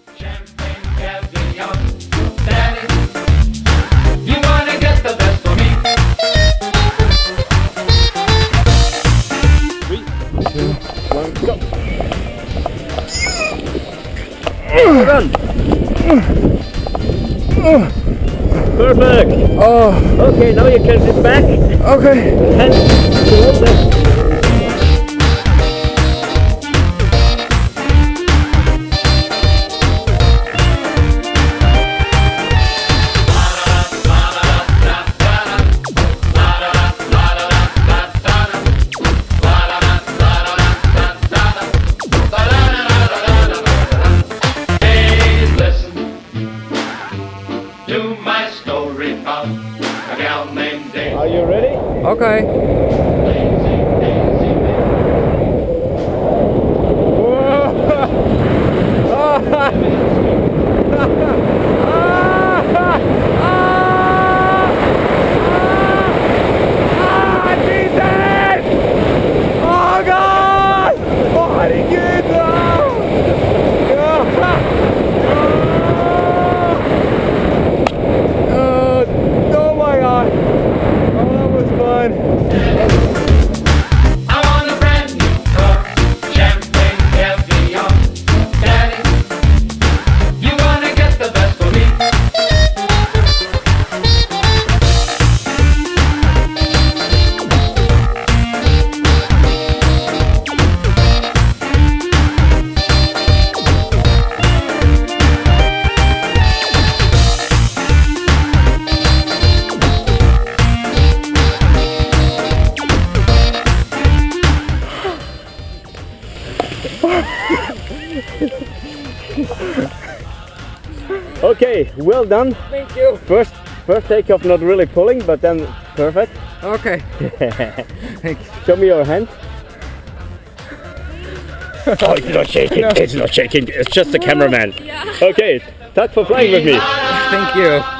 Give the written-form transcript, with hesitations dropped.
Champagne, caviar, Daddy, you wanna get the best for me? 3, 2, 1, go! Run! Perfect! Oh, Okay, now you can sit back okay. and towards the... To my story about a gal named Daisy. Are you ready? Okay. Oh God! Oh herregud! Oh my God! Oh, that was fun. I want a brand new car, champagne, caviar, Daddy, you wanna get the best for me? Okay, well done. Thank you. First takeoff, not really pulling, but then perfect. Okay. Thanks. Show me your hand. Oh, it's not shaking. No. It's not shaking. It's just the cameraman. Yeah. Okay, thanks for flying with me. Thank you.